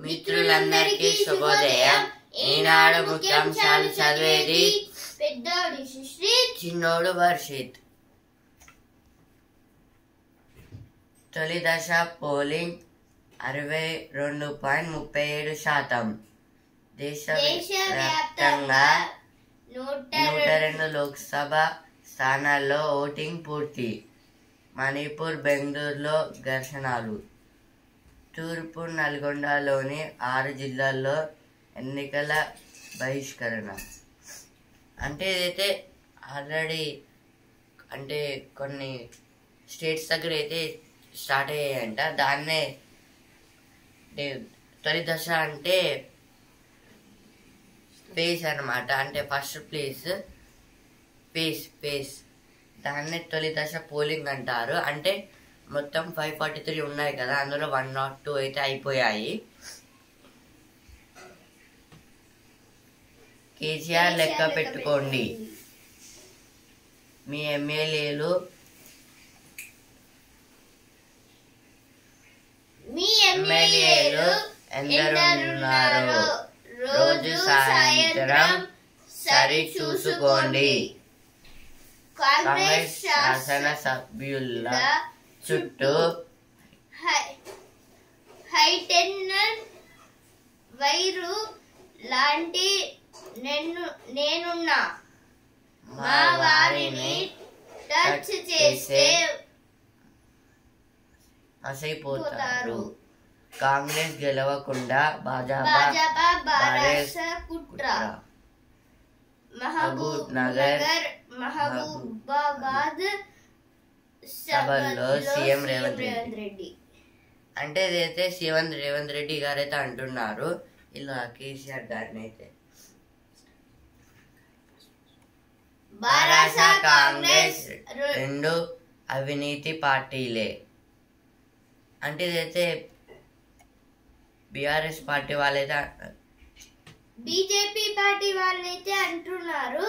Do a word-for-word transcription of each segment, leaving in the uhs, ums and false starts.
మిత్రులందరికీ శుభోదయం. ఈనాడు ముఖ్యాంశాలు చదివేది పెద్దోడు సుశ్రీత్, చిన్నోడు వర్షిత్. తొలి దశ పోలింగ్ అరవై రెండు పాయింట్ ముప్పై ఏడు శాతం. దేశవ్యాప్తంగా నూట రెండు లోక్సభ స్థానాల్లో ఓటింగ్ పూర్తి. మణిపూర్, బెంగళూరులో ఘర్షణలు. తూర్పు నల్గొండలోని ఆరు జిల్లాల్లో ఎన్నికల బహిష్కరణ. అంటే ఇదైతే ఆల్రెడీ అంటే కొన్ని స్టేట్స్ దగ్గర అయితే స్టార్ట్ అయ్యాయంట. దాన్నే తొలి దశ అంటే ఫేస్ అన్నమాట. అంటే ఫస్ట్ ప్లేస్ ఫేస్ ఫేస్ దాన్నే తొలి దశ పోలింగ్ అంటారు. అంటే మొత్తం ఫైవ్ ఫార్టీ త్రీ ఉన్నాయి కదా, అందులో వన్ నాట్ టూ అయితే అయిపోయాయి. కేసీఆర్ లెక్క పెట్టుకోండి, మీ ఎమ్మెల్యేలు మీ ఎమ్మెల్యేలు ఎందరున్నారో రోజు సాయంత్రం సరి చూసుకోండి. కాంగ్రెస్ శాసన సభ్యుల చుట్టూ హైటెన్షన్ వైరు లాంటి నేనున్నా, మా వారిని టచ్ చేస్తే మసైపోతారు. కాంగ్రెస్ గెలవకుండా భాజపా బారాస కుట్ర. మహబూబ్ నగర్ మహబూబాబాద్ సభలో సీఎం రేవంత్ రెడ్డి అంటే ఇదైతే సీఎం రేవంత్ రెడ్డి గారు అయితే అంటున్నారు ఇలా కేసీఆర్ గారిని అయితే. బారాస కాంగ్రెస్ రెండు అవినీతి పార్టీలే. అంటే ఇదైతే బీఆర్ఎస్ పార్టీ వాళ్ళైతే బీజేపీ పార్టీ వాళ్ళైతే అంటున్నారు.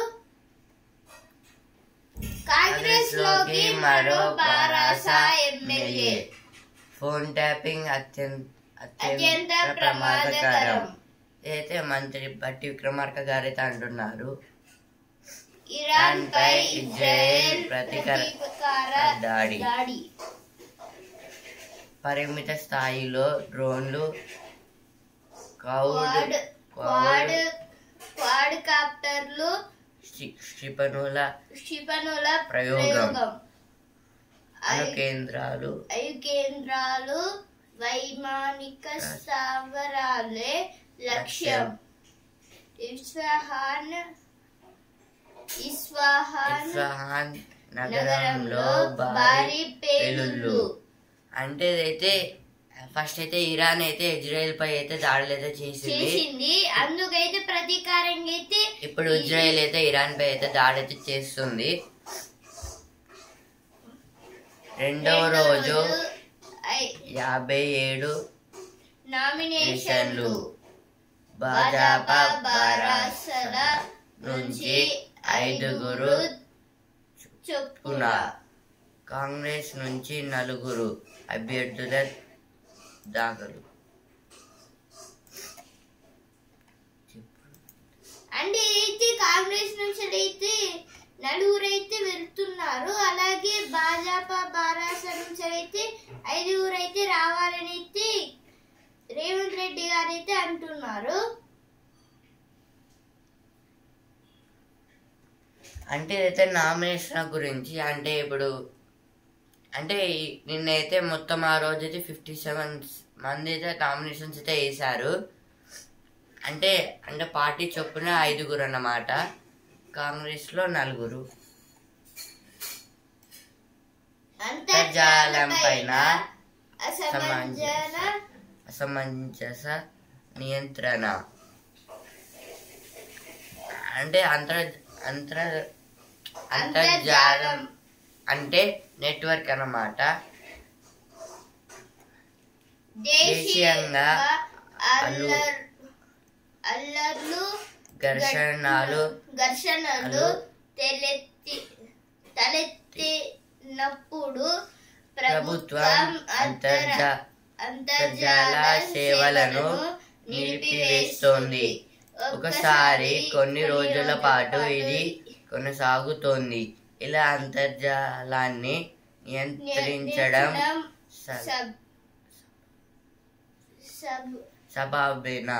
కాంగ్రెస్ లోకి మరో బారాస ఎమ్మెల్యే. ఫోన్ ట్యాపింగ్ అత్యంత అత్యంత ప్రమాదకరం. అయితే మంత్రి బట్టి విక్రమార్క గారు అయితే అంటున్నారు ఇరాన్ పై ఇజ్రాయెల్ ప్రతీకార దాడి. పరిమిత స్థాయిలో డ్రోన్లు, క్వాడ్ క్వాడ్ కాప్టర్లు, క్షిపణుల క్షిపణుల ప్రయోగం, అణు కేంద్రాలు అణు కేంద్రాలు వైమానిక స్థావరాలే లక్ష్యం. ఇస్ఫహాన్ ఇస్ఫహాన్ నగరంలో భారీ పేలుళ్లు. అంటే ఇదైతే ఫస్ట్ అయితే ఇరాన్ అయితే ఇజ్రాయెల్ పై అయితే దాడులు అయితే చేసింది. అందుకైతే ప్రతీకారంగా అయితే ఇప్పుడు ఇజ్రాయెల్ అయితే ఇరాన్ పై అయితే దాడి అయితే చేస్తుంది. రెండవ రోజు యాభై ఏడు నామినేషన్లు. భాజపా బారాసల నుంచి ఐదుగురు చొప్పున, కాంగ్రెస్ నుంచి నలుగురు అభ్యర్థుల దాఖలు. అంటే అయితే కాంగ్రెస్ నుంచి అయితే నలుగురు అయితే వెళ్తున్నారు. అలాగే భాజపా బారాస నుంచి అయితే ఐదుగురు అయితే రావాలని అయితే రేవంత్ రెడ్డి గారు అయితే అంటున్నారు. అంటే అయితే నామినేషన్ గురించి అంటే ఇప్పుడు అంటే నిన్నైతే మొత్తం ఆ రోజు అయితే ఫిఫ్టీ సెవెన్ మంది అయితే నామినేషన్స్ అయితే వేశారు. అంటే అంటే పార్టీ చొప్పున ఐదుగురు అన్నమాట. కాంగ్రెస్ లో నలుగురు. అంతర్జాలం పైన అసమంజస నియంత్రణ. అంటే అంతర్ అంతర్ అంతర్జాలం అంటే నెట్వర్క్ అన్నమాట. దేశీయంగా అల్లర్లు ఘర్షణలు ఘర్షణలు తలెత్తి తలెత్తినప్పుడు ప్రభుత్వం అంతర్జాల సేవలను నిలిపివేస్తోంది. ఒకసారి కొన్ని రోజుల పాటు ఇది కొనసాగుతోంది. ఇలా అంతర్జాలాన్ని నియంత్రించడం సబబేనా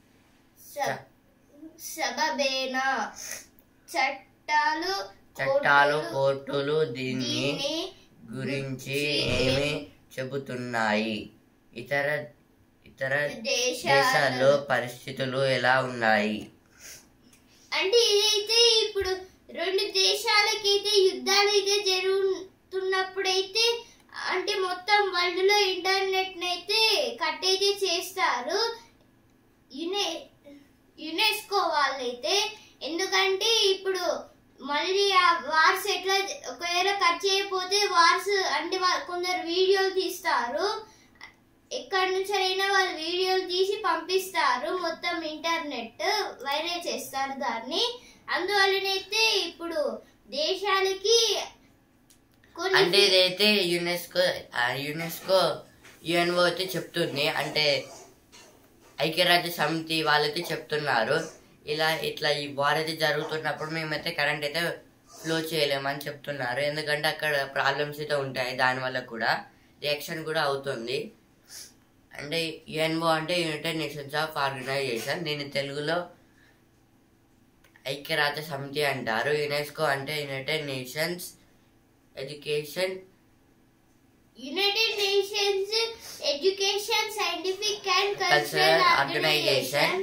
సబబేనా చట్టాలు చట్టాలు కోర్టులు దీన్ని గురించి ఏమి చెబుతున్నాయి? ఇతర ఇతర దేశాల్లో పరిస్థితులు ఎలా ఉన్నాయి? అంటే ఇదైతే ఇప్పుడు రెండు దేశాలకైతే యుద్ధాలు అయితే జరుగుతున్నప్పుడైతే అంటే మొత్తం వరల్డ్ లో ఇంటర్నెట్ అయితే కట్ అయితే చేస్తారు యునె యునెస్కో వాళ్ళైతే. ఎందుకంటే ఇప్పుడు మళ్ళీ ఆ వార్స్ ఎట్లా ఒకవేళ కట్ చేయకపోతే వార్స్ అంటే కొందరు వీడియోలు తీస్తారు, ఎక్కడి నుంచి అయినా వాళ్ళు వీడియోలు తీసి పంపిస్తారు, మొత్తం ఇంటర్నెట్ వైరల్ చేస్తారు దాన్ని. అందువల్లనైతే ఇప్పుడు దేశాలకి అంటే ఇదైతే యునెస్కో యునెస్కో యుఎన్ఓ అయితే చెప్తుంది, అంటే ఐక్యరాజ్య సమితి వాళ్ళైతే చెప్తున్నారు ఇలా ఇట్లా ఈ వార్ అయితే జరుగుతున్నప్పుడు మేమైతే కరెంట్ అయితే ఫ్లో చేయలేమని చెప్తున్నారు. ఎందుకంటే అక్కడ ప్రాబ్లమ్స్ అయితే ఉంటాయి, దానివల్ల కూడా రియాక్షన్ కూడా అవుతుంది. అంటే యుఎన్ఓ అంటే యునైటెడ్ నేషన్స్ ఆఫ్ ఆర్గనైజేషన్, దీని తెలుగులో ఐక్యరాజ్య సమితి అంటారు. యునెస్కో అంటే United Nations education United Nations education scientific and cultural organisation.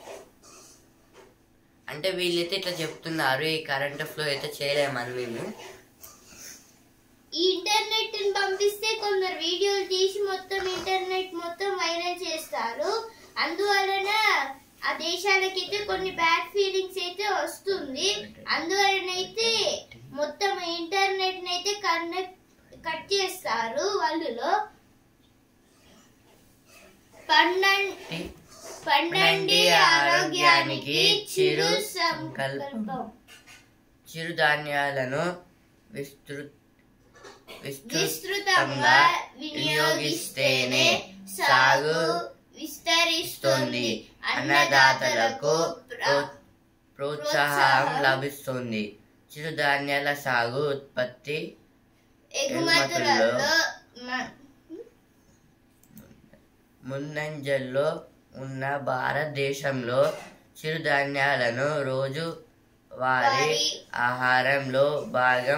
అంటే వీళ్ళైతే ఇట్లా చెప్తున్నారు ఈ కరెంట్ ఫ్లో అయితే చేయలేమని. మేము ఈ ఇంటర్నెట్ పంపిస్తే కొందరు వీడియోలు తీసి మొత్తం ఇంటర్నెట్ మొత్తం వైరల్ చేస్తారు. అందువలన ఆ దేశాలకైతే కొన్ని బ్యాడ్ ఫీలింగ్స్ అయితే వస్తుంది. అందువలనైతే మొత్తం ఇంటర్నెట్ అయితే కనెక్ట్ కట్ చేస్తారు వాళ్ళలో. పండండి పండండి ఆరోగ్యానికి చిరు సంకల్పం. చిరుధాన్యాలను విస్తృత విస్తృతంగా వినియోగిస్తేనే సాగు విస్తరిస్తుంది, అన్నదాతలకు ప్రోత్సాహం లభిస్తుంది. చిరుధాన్యాల సాగు ఉత్పత్తి ఎగుమతులలో ముందంజల్లో ఉన్న భారతదేశంలో చిరుధాన్యాలను రోజు వారి ఆహారంలో భాగం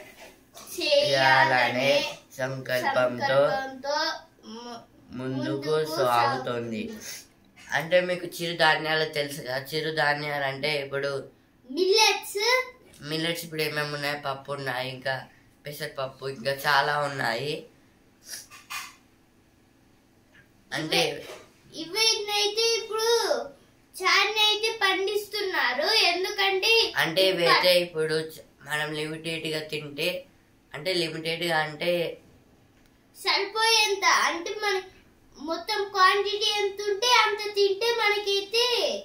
చేయాలనే సంకల్పంతో ముందుకు సాగుతుంది. అంటే మీకు చిరుధాన్యాలు తెలుసు కదా, చిరుధాన్యాలు అంటే ఇప్పుడు మిల్లెట్స్ మిల్లెట్స్ ఇప్పుడు ఏమేమి ఉన్నాయి, పప్పు ఉన్నాయి, ఇంకా పెసరపప్పు, ఇంకా చాలా ఉన్నాయి. అంటే ఇవైతే ఇప్పుడు చాలా అయితే పండిస్తున్నారు. ఎందుకంటే అంటే ఇవైతే ఇప్పుడు మనం లిమిటెడ్ గా తింటే, అంటే లిమిటెడ్ గా అంటే సరిపోయేంత, అంటే మన మొత్తం క్వాంటిటీ ఎంత ఉంటే అంత తింటే మనకైతే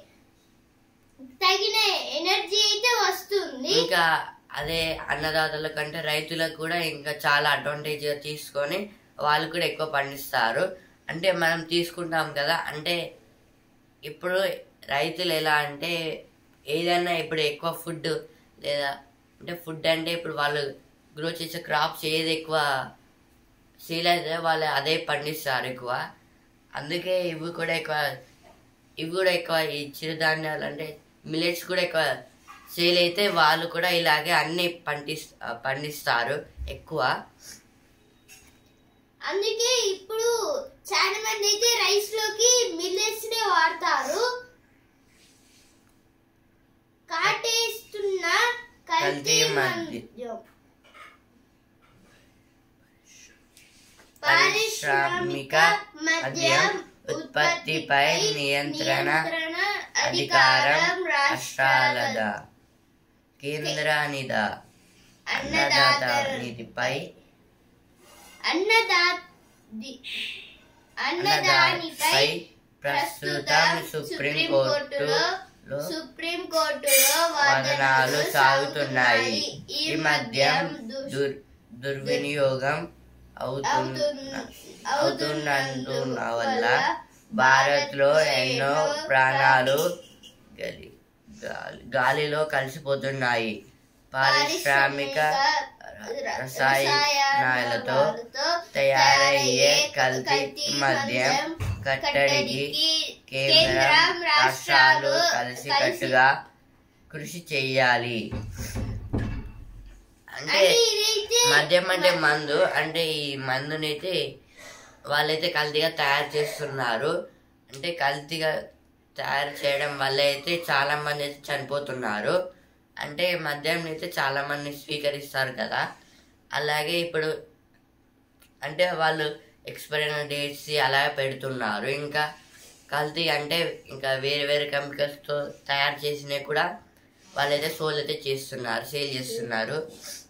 తగిన ఎనర్జీ అయితే వస్తుంది. ఇంకా అదే అన్నదాతల కంటే రైతులకు కూడా ఇంకా చాలా అడ్వాంటేజ్ గా తీసుకొని వాళ్ళు కూడా ఎక్కువ పండిస్తారు. అంటే మనం తీసుకుంటాం కదా, అంటే ఇప్పుడు రైతులు ఎలా అంటే ఏదైనా ఇప్పుడు ఎక్కువ ఫుడ్ లేదా అంటే ఫుడ్ అంటే ఇప్పుడు వాళ్ళు గ్రో చేసే క్రాప్స్ ఏది ఎక్కువ సేల్ అయితే వాళ్ళు అదే పండిస్తారు ఎక్కువ. అందుకే ఇవి కూడా ఎక్కువ ఇవి కూడా ఎక్కువ ఈ చిరుధాన్యాలు అంటే మిల్లెట్స్ కూడా ఎక్కువ సేల్ అయితే వాళ్ళు కూడా ఇలాగే అన్ని పండిస్ పండిస్తారు ఎక్కువ. అందుకే ఇప్పుడు చాలా మంది అయితే రైస్ లోకి మిల్లెట్స్ నే వాడతారు. కాటేస్తున్న కల్తీ మద్యం పారిశ్రామిక మద్యం ఉత్పత్తిపై నియంత్రణ అధికారం రాష్ట్రాలదా కేంద్రానిదా? అన్నదాత నిధిపై అన్నదానిపై ప్రస్తుతం సుప్రీం కోర్టులో సుప్రీం కోర్టులో వాదనలు సాగుతున్నాయి. ఈ మద్యం దుర్వినియోగం అవుతున్నందున వల్ల భారత్లో ఎన్నో ప్రాణాలు గలి- గాలి- గాలిలో కలిసిపోతున్నాయి. పారిశ్రామిక రసాయనాలతో తయారయ్యే కల్తీ మద్యం కట్టడికి కేంద్రం రాష్ట్రాలు కలిసికట్టుగా కృషి చేయాలి. అంటే మద్యం అంటే మందు, అంటే ఈ మందునైతే వాళ్ళైతే కల్తీగా తయారు చేస్తున్నారు. అంటే కల్తీగా తయారు చేయడం వల్ల అయితే చాలా మంది అయితే చనిపోతున్నారు. అంటే మద్యం అయితే చాలా మంది స్వీకరిస్తారు కదా, అలాగే ఇప్పుడు అంటే వాళ్ళు ఎక్స్పైరీ డేట్స్ అలా పెడుతున్నారు. ఇంకా కల్తీ అంటే ఇంకా వేరే వేరే కెమికల్స్తో తయారు చేసినవి కూడా వాళ్ళైతే సోల్ అయితే చేస్తున్నారు, సేల్ చేస్తున్నారు.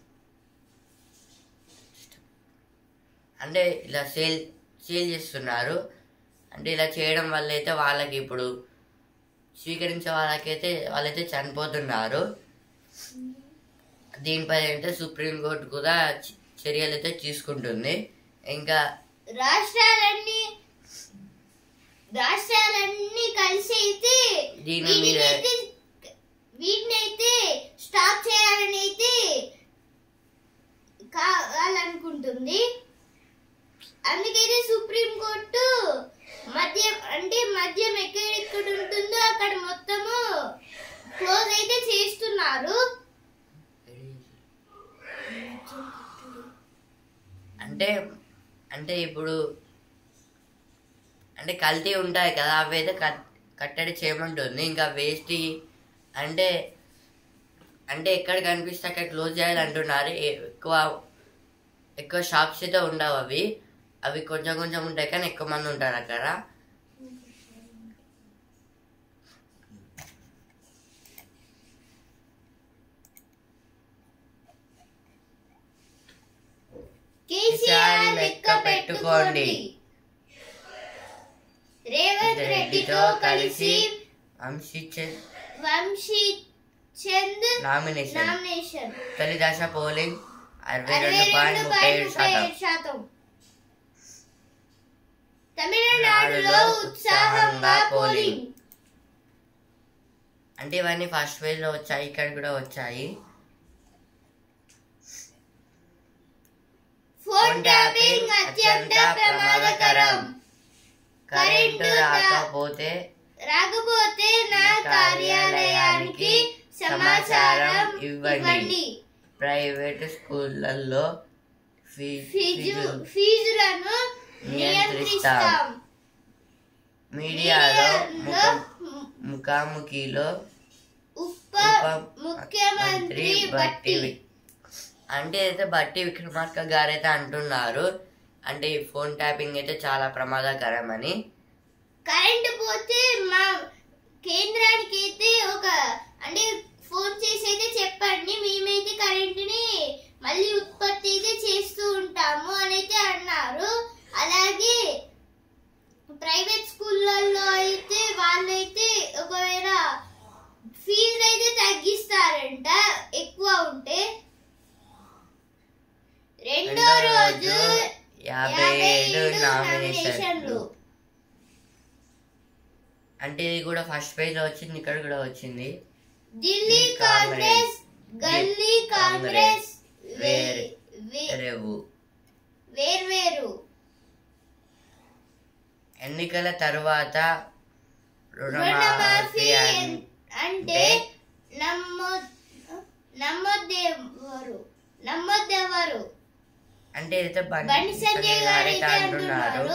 అంటే ఇలా సేల్ సేల్ చేస్తున్నారు. అంటే ఇలా చేయడం వల్ల అయితే వాళ్ళకి ఇప్పుడు స్వీకరించే వాళ్ళకైతే వాళ్ళైతే చనిపోతున్నారు. దీనిపై అయితే సుప్రీంకోర్టు కూడా చర్యలు అయితే తీసుకుంటుంది. ఇంకా రాష్ట్రాలన్నీ రాష్ట్రాలన్నీ కలిసి అయితే దీని మీద వీటినైతే స్టాప్ చేయాలని అయితే కావాలనుకుంటుంది. అందుకైతే సుప్రీంకోర్టు మద్యం అంటే మద్యం ఎక్కడెక్కడ ఉంటుందో అక్కడ మొత్తము క్లోజ్ అయితే చేస్తున్నారు. అంటే అంటే ఇప్పుడు అంటే కల్తీ ఉంటాయి కదా, అవి అయితే కట్టడి చేయమంటుంది. ఇంకా వేస్ట్ అంటే అంటే ఎక్కడ కనిపిస్తే అక్కడ క్లోజ్ చేయాలి అంటున్నారు. ఎక్కువ ఎక్కువ షాప్స్ అయితే ఉండవు, అవి అవి కొంచెం కొంచెం ఉంటాయి కానీ ఎక్కువ మంది ఉంటారు అక్కడ. కేసీఆర్ లెక్క పెట్టుకోండి. రేవంత్ రెడ్డితో కలిసి వంశీ వంశీ చంద్ నామినేషన్ నామినేషన్ తొలి దశ పోలింగ్ అరవై రెండు పాయింట్ ముప్పై ఏడు శాతం. తమిళనాడులో ఉత్సాహంగా పోలింగ్. అంటే ఇవన్నీ ఫస్ట్ ఫేజ్ లో వచ్చాయి, ఇక్కడ కూడా వచ్చాయి. ఫోన్ ట్యాపింగ్ అత్యంత ప్రమాదకరం. కరెంటు రాకపోతే రాకపోతే నా కార్యాలయానికి సమాచారం ఇవ్వండి. ప్రైవేట్ స్కూళ్ళల్లో ఫీజు ఫీజులను నియంత్రిస్తాం. మీడియాలో ముఖాముఖిలో ఉప ముఖ్యమంత్రి బట్టి అంటే అయితే బట్టి విక్రమార్క గారు అయితే అంటున్నారు, అంటే ఈ ఫోన్ ట్యాపింగ్ అయితే చాలా ప్రమాదకరం అని. కరెంటు పోతే మా కేంద్రానికి అయితే ఒక అంటే ఫోన్ చేసి అయితే చెప్పండి, మేమైతే కరెంటుని మళ్ళీ ఉత్పత్తి అయితే చేస్తూ ఉంటాము అని అయితే అన్నారు. అలాగే ప్రైవేట్ స్కూళ్ళల్లో అయితే వాళ్ళైతే ఒకవేళ ఫీజు అయితే తగ్గిస్తారంట ఎక్కువ ఉంటే. రెండో రోజు యాభై ఏడు నామినేషన్లు. అంటే ఇది కూడా ఫస్ట్ పేజ్ లో వచ్చింది, ఇక్కడ కూడా వచ్చింది. ఢిల్లీ కాంగ్రెస్ గల్లీ కాంగ్రెస్ వేరు వేర్వేరు. ఎన్నికల తరువాత రుణమాఫీ అంటే నమ్మొద్దెవరు నమ్మొద్దెవరు అంటే అయితే బండి సంజయ్ గారు అయితే అంటున్నారు.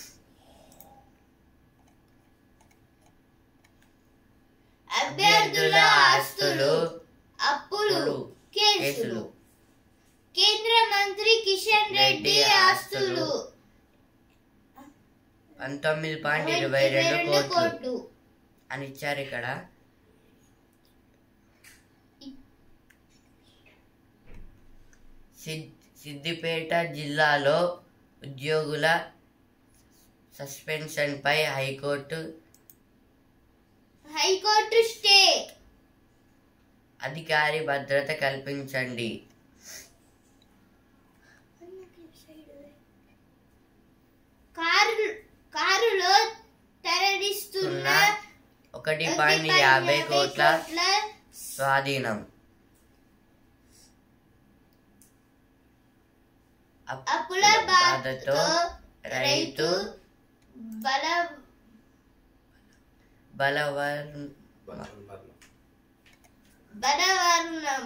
అభ్యర్థుల ఆస్తులు అప్పులు కేసులు. కేంద్ర మంత్రి కిషన్ రెడ్డి ఆస్తులు పంతొమ్మిది పాయింట్ ఇరవై రెండు కోట్లు అని ఇచ్చారు ఇక్కడ. సిద్దిపేట జిల్లాలో ఉద్యోగుల సస్పెన్షన్ పై హైకోర్టు హైకోర్టు స్టే. అధికారి భద్రత కల్పించండి. కారు కారులో తరలిస్తున్న ఒకటి పాయింట్ యాభై కోట్ల స్వాధీనం. అప్పుల బాధతో రైతు బల బలవర్ బలవర్ణం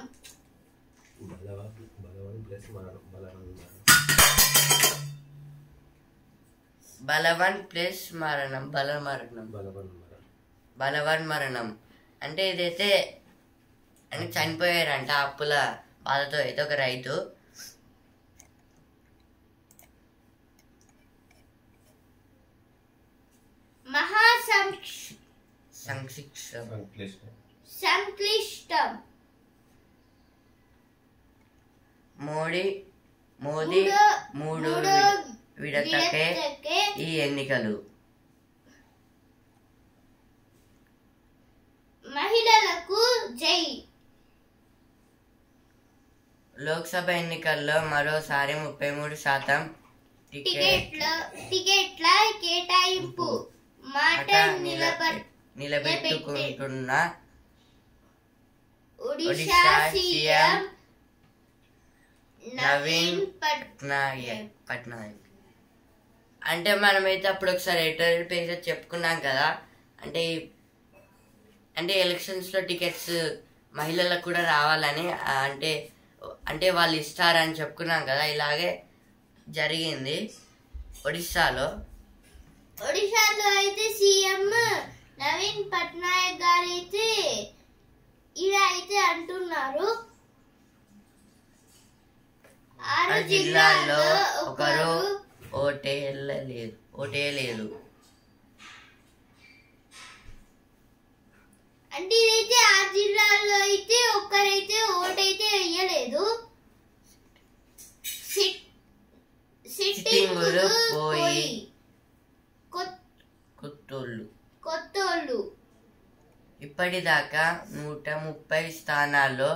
బలవన్ ప్లస్ మరణం బలమరణం బలవన్ మరణం అంటే ఇదైతే అని చనిపోయారంట అప్పుల బాధతో అయితే ఒక రైతు. మహా సంక్షిప్తం సంక్లిష్టం మోడీ మోదీ మూడు విడతకే ఈ ఎన్నికలు. మహిళలకు జై. లోక్సభ ఎన్నికల్లో మరోసారి ముప్పై మూడు శాతం టికెట్ల టికెట్ల కేటాయింపు మాట నిలబెట్టుకుంటున్న ఒడిశా సీఎం నవీన్ పట్నాయక్ పట్నాయక్ అంటే మనమైతే అప్పుడు ఒకసారి ఎడిటోరియల్ పేజ్ చెప్పుకున్నాం కదా. అంటే అంటే ఎలక్షన్స్లో టికెట్స్ మహిళలకు కూడా రావాలని అంటే అంటే వాళ్ళు ఇస్తారని చెప్పుకున్నాం కదా. ఇలాగే జరిగింది ఒడిశాలో. ఒడిశాలో అయితే సీఎం నవీన్ పట్నాయక్ గారు అయితే ఇలా అయితే అంటున్నారు. ఆరు జిల్లాల్లో ఒకరు ఓటేయలేదు ఓటేయలేదు అంటే ఇదైతే ఆరు జిల్లాల్లో అయితే ఒక్కరైతే ఓటైతే వేయలేదు. సిట్టింగులు పోయి కొత్తోళ్ళు కొత్తోళ్ళు ఇప్పటిదాకా నూట ముప్పై స్థానాల్లో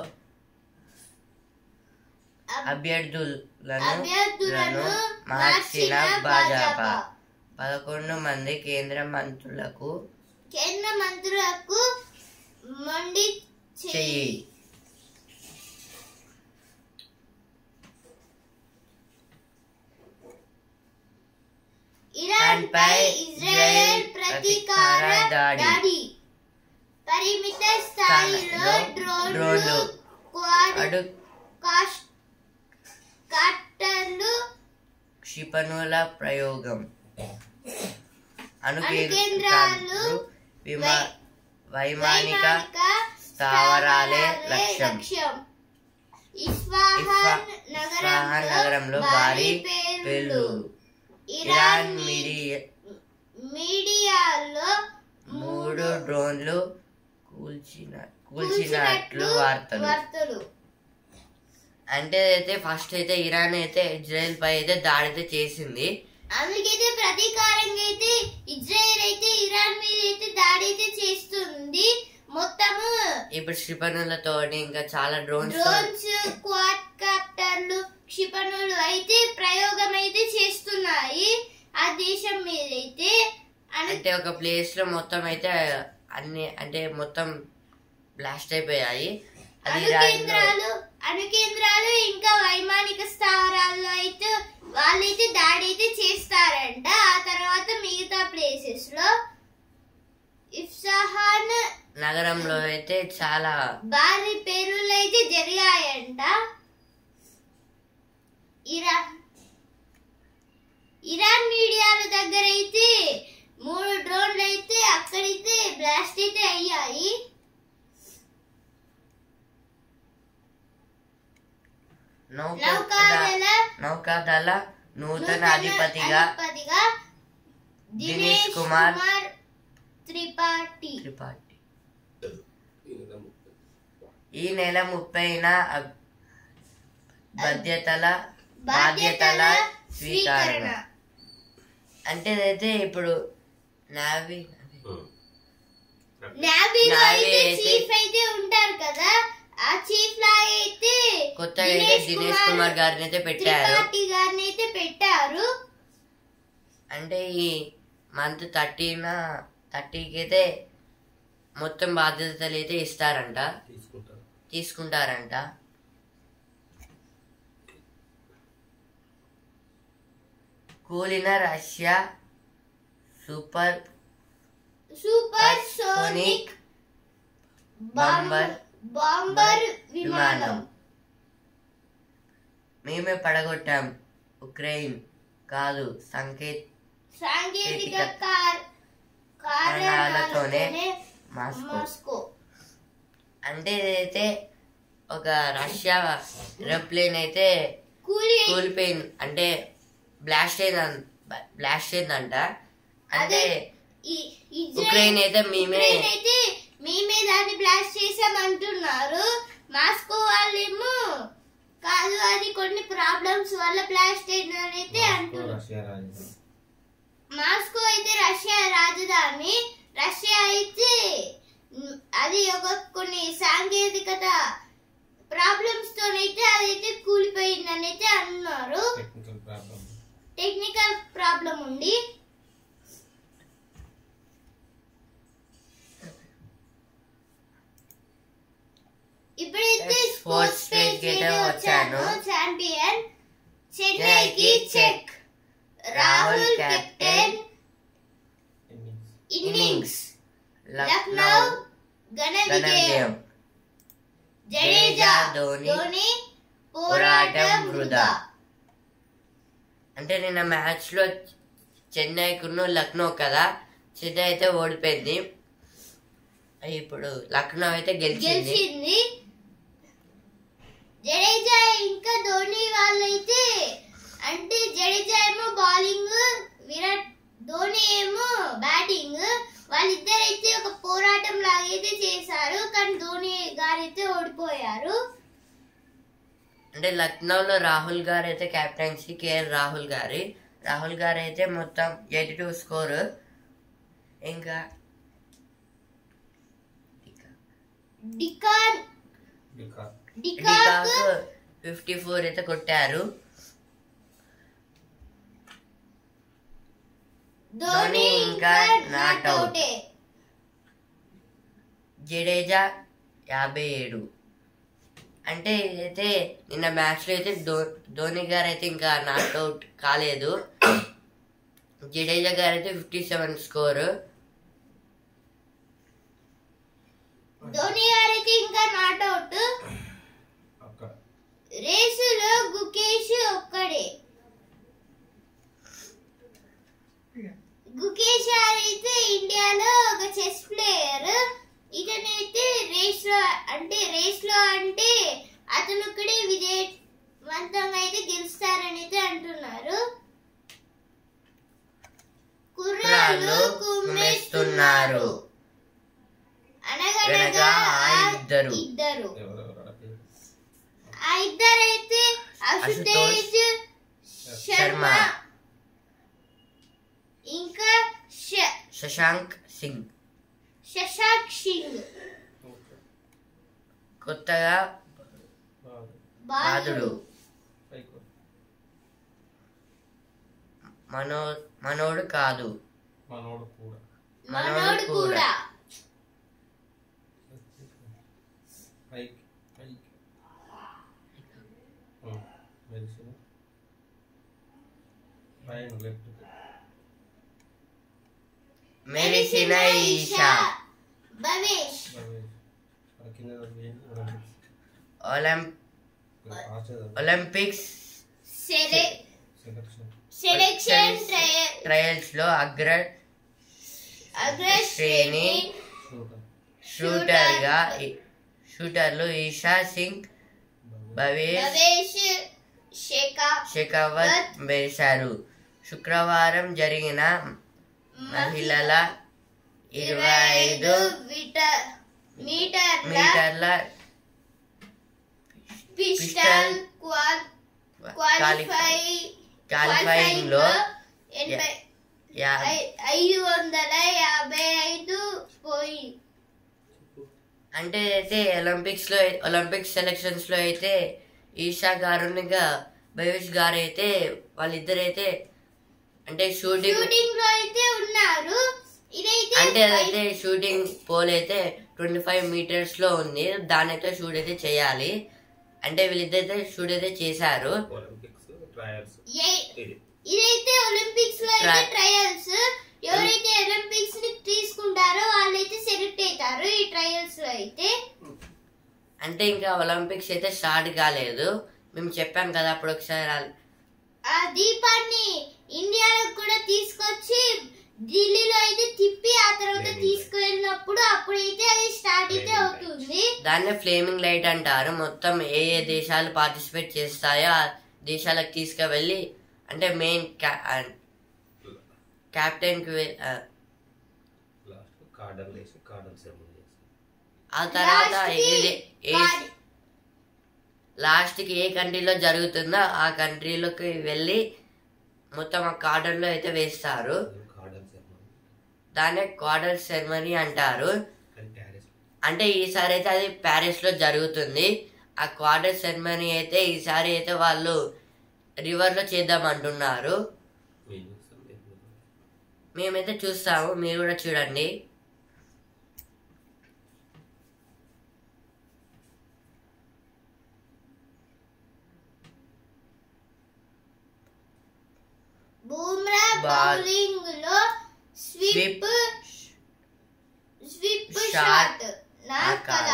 అభ్యర్థులను మార్చిన భాజపా పదకొండు మంది కేంద్ర మంత్రులకు కేంద్ర మంత్రులకు మొండి చెయ్యి. ఇరాన్ పై ఇజ్రాయెల్ ప్రతీకార దాడి. పరిమిత స్థాయిలో డ్రోన్లు కాప్టర్లు క్షిపణుల ప్రయోగం అణుకేంద్రాలు వైమానిక స్థావరాలే లక్ష్యం. ఇస్ఫహాన్ నగరంలో భారీ పేలుడు. ఇరాన్ మీడియాలో మూడు డ్రోన్లు కూల్చిన కూల్చినట్లు వార్తలు. అంటే అయితే ఫస్ట్ అయితే ఇరాన్ అయితే ఇజ్రాయెల్ పై అయితే దాడి అయితే చేసింది. అందుకైతే ప్రతీకారంగా అయితే ఇజ్రాయెల్ అయితే ఇరాన్ మీద అయితే దాడి అయితే చేస్తుంది. మొత్తము ఇప్పుడు క్షిపణులతో ఇంకా చాలా డ్రోన్స్ డ్రోన్స్ క్వాడ్ కాప్టర్లు క్షిపణులు అయితే ప్రయోగం అయితే చేస్తున్నాయి ఆ దేశం మీద అయితే. అంటే ఒక ప్లేస్ లో మొత్తం అయితే అన్ని అంటే మొత్తం బ్లాస్ట్ అయిపోయాయి. అణుకేంద్రాలు అణుకేంద్రాలు ఇంకా వైమానిక స్థావరాల్లో అయితే వాళ్ళైతే దాడి అయితే చేస్తారంట. ఆ తర్వాత మిగతా ప్లేసెస్ లో ఇస్ఫహాన్ నగరంలో అయితే చాలా భారీ పేలుళ్ళు అయితే జరిగాయంట. ఇరాన్ ఇరాన్ మీడియాల దగ్గర అయితే మూడు డ్రోన్లు అయితే అక్కడైతే బ్లాస్ట్ అయితే అయ్యాయి. నౌకాదళ నౌకాదళ నూతన అధిపతిగా దినేష్ కుమార్ త్రిపాఠి త్రిపాఠి ఈ నెల ముప్పైన బాధ్యతల బాధ్యతల స్వీకరణ. అంటే అయితే ఇప్పుడు నావీ నావీలో అయితే చీఫ్ అయితే ఉంటారు కదా. ఆ చీఫ్ లాగా అయితే కొత్తగా అయితే దినేష్ కుమార్ గారిని అయితే పెట్టారు త్రిపాఠి గారిని అయితే పెట్టారు. అంటే ఈ మంత్ థర్టీన థర్టీకి అయితే మొత్తం బాధ్యతలు అయితే ఇస్తారంట, తీసుకుంటారంట. కూలిన Russia super supersonic bomber bomber విమానం మేమే పడగొట్టాం. ఉక్రెయిన్ కాదు, సంకేత్ సాంకేతిక కార్- కారణాలతోనే మాస్కో. మాస్కో అంటే ఇదైతే ఒక రష్యా ఏరోప్లేన్ అయితే కూలి కూలిపోయింది, అంటే బ్లాస్ట్ అయింది బ్లాస్ట్ అయిందంట. అంటే ఈ- ఇజ్రాయెల్ ఉక్రెయిన్ అయితే మేమే ఉక్రెయిన్ అయితే మేమే దాన్ని బ్లాస్ట్ చేసామంటున్నారు. మాస్కో వాళ్ళేమో కాదు, అది కొన్ని ప్రాబ్లమ్స్ వల్ల బ్లాస్ట్ అయిందని అయితే అంటున్నారు. రష్యా రాజధాని మాస్కో అయితే రష్యా రాజధాని. రష్యా అయితే ఉమ్, అది ఒక కొన్ని సాంకేతికత ప్రాబ్లమ్స్ తోనైతే అదైతే కూలిపోయిందని అయితే అన్నారు. Technical problem. టెక్నికల్ ప్రాబ్లం ఉంది. ఇప్పుడైతే స్పోర్ట్స్ పేజ్ కి అయితే వచ్చాను. ఛాంపియన్ చెన్నైకి చెక్, Rahul captain innings innings, Lucknow Lucknow ఘన ఘన విజయం, విజయం. జడేజా ధోని ధోని పోరాటం వృధా. అంటే నిన్న మ్యాచ్ లో చెన్నైకును లక్నో కదా, చెన్నై అయితే ఓడిపోయింది. ఇప్పుడు లక్నో అయితే గెలిచింది. గెలిచింది. జడేజా ఇంకా ధోని వాళ్ళైతే అంటే జడేజా ఏమో బౌలింగ్, విరాట్ ధోని ఏమో బ్యాటింగ్. వాళ్ళిద్దరైతే ఒక పోరాటం లాగైతే చేశారు, కానీ ధోని గారైతే ఓడిపోయారు. అంటే లక్నోలో రాహుల్ గారు అయితే కెప్టెన్సీ, కేఎల్ రాహుల్ గారి రాహుల్ గారు అయితే మొత్తం ఎయిటీ టూ స్కోర్. ఇంకా డికాన్ డికా డికాక్ ఫిఫ్టీ ఫోర్ అయితే కొట్టారు. ధోని ఇంకా నాట్ అవుటే. జడేజా యాభై ఏడు. అంటే ఇదైతే నిన్న మ్యాచ్ లో అయితే ధో ధోని గారు అయితే ఇంకా నాట్ అవుట్ కాలేదు. జడేజా గారు అయితే ఫిఫ్టీ సెవెన్ స్కోర్. ధోని గారైతే ఇంకా నాట్ అవుట్. అక్కడ రేసులో గుకేష్ ఒక్కడే. గుకేష్ అయితే ఇండియాలో ఒక చెస్ ప్లేయర్. ఇతనైతే రేస్ లో అంటే రేస్ లో అంటే అతను ఒక్కడే విజయవంతంగా అయితే గెలుస్తారని అయితే అంటున్నారు. కుర్రాళ్ళు కుమ్మేస్తున్నారు. అనగనగా అనగా ఆ ఆ ఇద్దరు. ఇద్దరు ఎవరెవరు అక్కడ? ఆ ఇద్దరైతే అశుతేజ్ శర్మ ఇంకా శ- శశాంక్ సింగ్. శశాంక్ సింగ్. ఓకే. కొత్తగా బాగా. బాదుడు. బాదుడు. పైకి. మనో మనోడు కాదు, మనోడు కూడా. మనోడు కూడా. పైకి పైకి. ఆ, మెరిసిన పైన లెఫ్ట్. మెరిసిన ఈషా. భవేష్. ఆ కింద ఏంటి? ఒలిం ఆచద ఒలింపిక్స్ సెలె సెలక్షన్. సెలెక్షన్ ట్రయల్ ట్రయల్స్ లో అగ్ర అగ్రశ్రేణి షూటర్. షూటర్ గా షూటర్లు ఈషా సింగ్, భవేష్ భవేష్ శేఖా షెకావత్ మెరిశారు. శుక్రవారం జరిగిన మహిళల ఇరవై ఐదు మీటర్ మీటర్ల మీటర్ల పిస్టల్ క్వాల్ క్వాలిఫై క్వాలిఫైయింగ్ లో ఎనభై యా- ఐ- ఐదు వందల యాభై ఐదు పోయి అంటే అయితే ఒలింపిక్స్ లో ఒలింపిక్స్ సెలక్షన్స్ లో అయితే ఈషా గారు ఇంకా భవేష్ గారు అయితే వాళ్ళిద్దరైతే అంటే షూటింగ్ షూటింగ్ లో అయితే ఉన్నారు. ఇదైతే అంటే అదైతే షూటింగ్ పోల్ అయితే ట్వంటీ ఫైవ్ మీటర్స్ లో ఉంది. దాని అయితే షూట్ అయితే చేయాలి. అంటే వీళ్ళిద్దరైతే షూట్ అయితే చేశారు. ఒలింపిక్స్ ట్రయల్స్ ఏ- ఇది ఇదైతే ఒలింపిక్స్ లో అయితే Tri- ట్రయల్స్. ఎవరైతే ఒలింపిక్స్ ని తీసుకుంటారో వాళ్ళైతే సెలెక్ట్ అవుతారు ఈ ట్రయల్స్ లో అయితే. అంటే ఇంకా ఒలింపిక్స్ అయితే స్టార్ట్ కాలేదు. మేము చెప్పాం కదా అప్పుడు ఒకసారి ఆ- ఆ దీపాన్ని ఇండియాలో కూడా తీసుకొచ్చి ఢిల్లీలో అయితే తిప్పి ఆ తర్వాత తీసుకువెళ్ళినప్పుడు అప్పుడైతే అది స్టార్ట్ అయితే అవుతుంది. దాన్నే ఫ్లేమింగ్ లైట్ అంటారు. మొత్తం ఏ ఏ దేశాలు పార్టిసిపేట్ చేస్తాయో ఆ దేశాలకు తీసుకువెళ్ళి అంటే మెయిన్ క్యాప్టెన్ కి వె- ఆ, లాస్ట్ కార్డన్ వేసి కార్డన్ సెరమనీ చేస్తారు. ఆ తర్వాత Last కి ఏ- ఏ వాడి- లాస్ట్ కి ఏ కంట్రీలో జరుగుతుందో ఆ కంట్రీలోకి వెళ్ళి మొత్తం ఆ కార్డర్ లో అయితే వేస్తారు. కార్డన్ సెరమనీ దాన్నే క్వార్టర్ సెరమనీ అంటారు. అది ప్యారిస్ అంటే ఈసారి అయితే అది ప్యారిస్ లో జరుగుతుంది. ఆ క్వార్టర్ సెరమనీ అయితే ఈసారి అయితే వాళ్ళు రివర్ లో చేద్దాం అంటున్నారు. మేము చూస్తాం మేము మేమైతే చూస్తాము, మీరు కూడా చూడండి. బూమ్రా Ball. బౌలింగ్ లో స్విప్ స్విప్ Shot. షాట్ నా నా కదా. కాదా.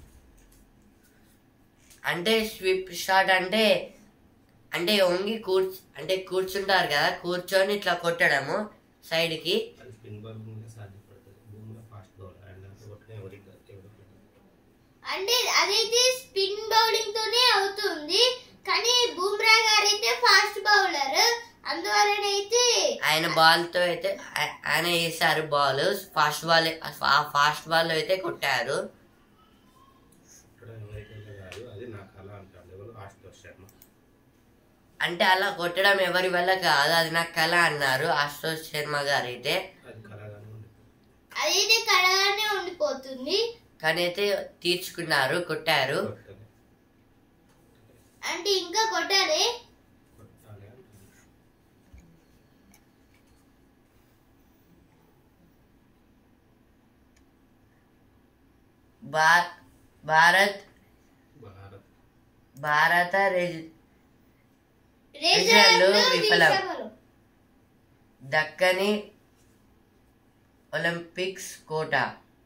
అంటే స్విప్ షాట్ అంటే అంటే వంగి కూర్చు అంటే కూర్చుంటారు కదా, కూర్చొని ఇట్లా కొట్టడము సైడ్ కి. అది స్పిన్ బాల్ మీద సాధ్యపడుతుంది. భూమిలో ఫాస్ట్ బౌల్ అండ్ కొట్టిన ఎవరికి ఎవరికి అంటే అదైతే స్పిన్ బౌలింగ్ తోనే అవుతుంది. కానీ బూమ్రా గారు అయితే ఫాస్ట్ బౌలర్, అందువలనైతే ఆయన బాల్ తో అయితే ఆ- ఆయన వేసారు బాల్. ఫాస్ట్ బాల్ ఆ ఫాస్ట్ బాల్ అయితే కొట్టారు. ఇక్కడ ఎవరికి కాదు. అది నా కళ అంటాడు ఎవరు ఆశుతోష్ శర్మ. అంటే అలా కొట్టడం ఎవరి వల్ల కాదు, అది నా కళ అన్నారు ఆశుతోష్ శర్మ గారు అయితే. అది కళగానే ఉంది. అదైతే కడగానే ఉండిపోతుంది. కానీ అయితే తీర్చుకున్నారు, కొట్టారు. కొట్టాలి అంటే ఇంకా కొట్టాలి. కొట్టాలి అంటాడు. భా- భారత్ భారత్ భారత రెజ్- రిజర్వ్లో విఫలం. విఫలం. దక్కని ఒలింపిక్స్ కోటా.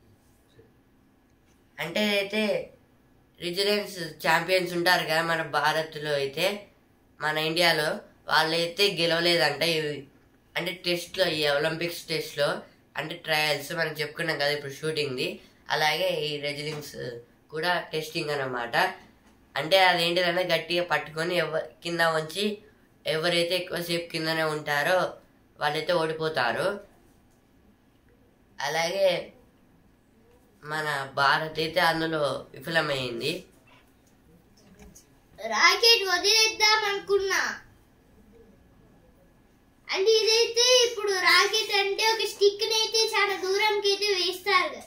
అంటే అయితే రిజిలెన్స్ ఛాంపియన్స్ ఉంటారు కదా మన భారత్లో అయితే, మన ఇండియాలో వాళ్ళైతే గెలవలేదంట. ఇవి- అంటే టెస్ట్లో ఈ ఒలింపిక్స్ టెస్ట్లో అంటే ట్రయల్స్ మనం చెప్పుకున్నాం కదా ఇప్పుడు షూటింగ్ది, అలాగే ఈ రెజిలింగ్స్ కూడా టెస్టింగ్ అన్నమాట. అంటే అదేంటిదంటే గట్టిగా పట్టుకొని ఎవ కింద ఉంచి ఎవరైతే ఎక్కువసేపు కిందనే ఉంటారో వాళ్ళైతే ఓడిపోతారు. అలాగే మన భారత్ అయితే అందులో విఫలమైంది. రాకెట్ వదిలేద్దాం అనుకున్నా. అంటే ఇదైతే ఇప్పుడు రాకెట్ అంటే ఒక స్టిక్ ని అయితే చాలా దూరంకి అయితే వేస్తారు కదా.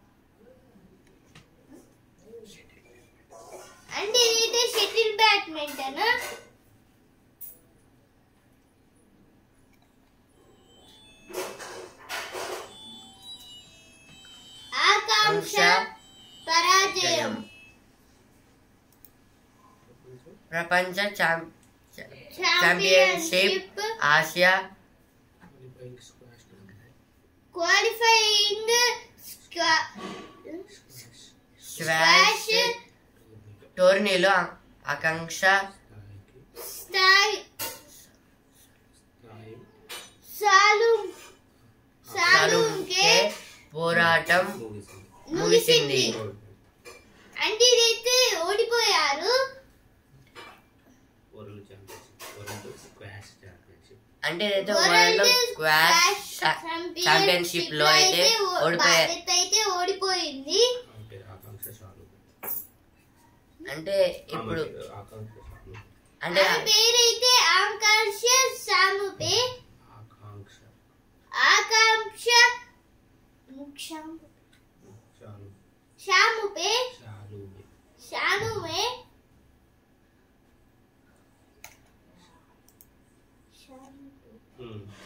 అంటే ఇదైతే షటిల్ బ్యాడ్మింటన్. ఆకాంక్ష పరాజయం. ప్రపంచ ఛాం- championship championship Asia qualifying squash qualifying squash టోర్నీలో ఆకాంక్ష స్థాయికి స్థాయి స్థాయి సాలు సాలుంకే పోరాటం ముగిసింది. ముగిసింది. అంటే ఇదైతే ఓడిపోయారు. World championship world squash championship అంటే ఇదైతే వరల్డ్ స్క్వాష్ ఛాంపియన్షిప్ లో అయితే ఓడిపోయారు. భారత్ అయితే ఓడిపోయింది. అంటే ఆకాంక్ష చాలు అంటే ఇప్పుడు ఆకాంక్ష చాలు అంటే ఆమె పేరైతే ఆకాంక్ష సాముపే. ఆకాంక్ష ఆకాంక్ష చాలు షాముపే చాలు షానుమే ఉమ్.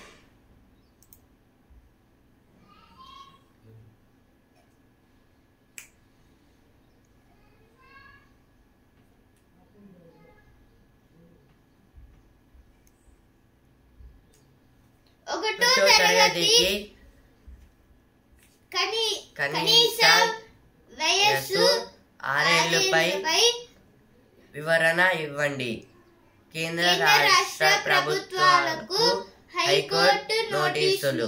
ఒకటో ఒకటో తరగతి తరగతికి కని కనీస కనీస వయస్సు ఆరేళ్లపై ఆరేళ్లపై వివరణ ఇవ్వండి. కేంద్ర కేంద్ర రాష్ట్ర రాష్ట్ర ప్రభుత్వాలకు ప్రభుత్వాలకు హైకోర్టు హైకోర్టు నోటీసులు. నోటీసులు.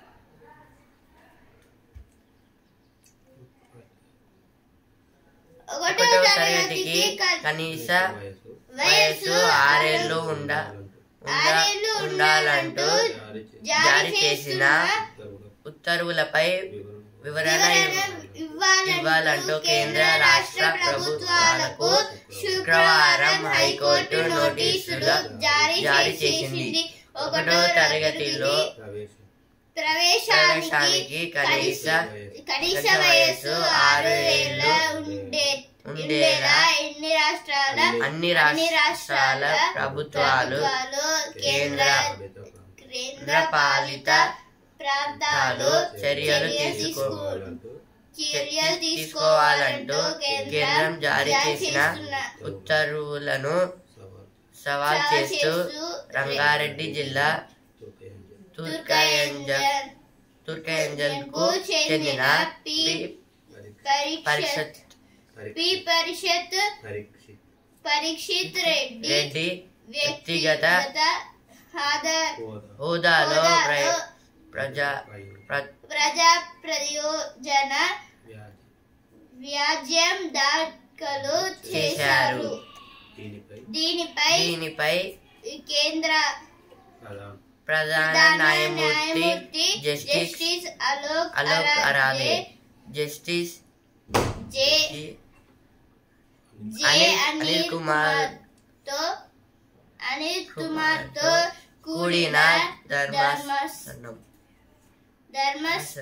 ఒకటో ఒకటో తరగతికి తరగతికి క- కనీస వయసు వయస్సు ఆరేళ్లు ఉండ ఉండ- ఆరేళ్లు ఉండాలంటూ జారీ చే- జారీ చేసిన ఉత్తర్వుల ఉత్తర్వులపై వివరణ వివరణ వివరణ ఇవ్వాలంటూ కేంద్ర రాష్ట్ర ప్రభుత్వాలకు శుక్రవారం హైకోర్టు నోటీసులు జారీ చేసింది. ఒకటో తరగతిలో ప్రవేశం ప్రవేశానికి ప్రవేశానికి కనీస కనీస వయస్సు ఆరు ఏళ్ల ఉండే ఉండేలా ఎన్ని రాష్ట్రాల అన్ని అన్ని రాష్ట్రాల ప్రభుత్వాలు కేంద్ర కేంద్ర పాలిత ప్రాంతాలు చర్యలు చర్యలు తీసుకో తీసుకోవాలంటూ చర్యలు తీసుకోవాలంటూ తీసుకోవాలంటూ కేంద్రం జారీ చేసిన చేస్తున్న ఉత్తర్వులను సవాల్ సవాల్ చేస్తూ రంగారెడ్డి జిల్లా తుర్కయంజన్ తుర్కయంజల్ కు చెందిన పి పరిషత్ పి పరిషత్ పరీక్షిత్ పరీక్షిత్ రెడ్డి రెడ్డి వ్యక్తిగత వ్యక్తిగత ఆధార్ హోదా హోదాలో ప్ర- హోదాలో ప్రజా ప్ర- ప్రజా ప్రయోజన వ్యాధి వ్యాజ్యం దాఖలు చేశారు. దీనిపై దీనిపై దీనిపై కేంద్ర ప్రధాన ప్రధాన ప్రధాన న్యాయమూర్తి న్యాయమూర్తి justice justice Alok Alok Aradhe, Aradhe, justice J జి- జే అనిల్- అనిల్ అనిల్ కుమార్ కుమార్ తో అనిల్ కుమార్ తో కూడిన కూడిన ధర్మాసనం ధర్మస్థ